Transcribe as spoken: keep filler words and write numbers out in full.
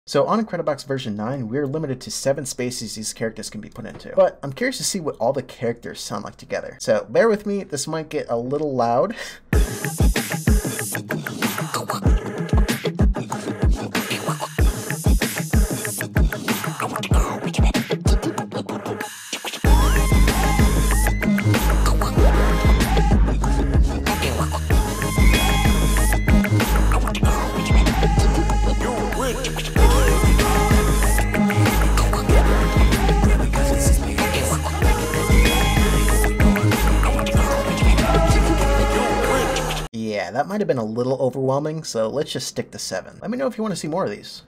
So on Incredibox version nine, we're limited to seven spaces these characters can be put into. But I'm curious to see what all the characters sound like together. So bear with me, this might get a little loud. Yeah, that might have been a little overwhelming, so let's just stick to seven. Let me know if you want to see more of these.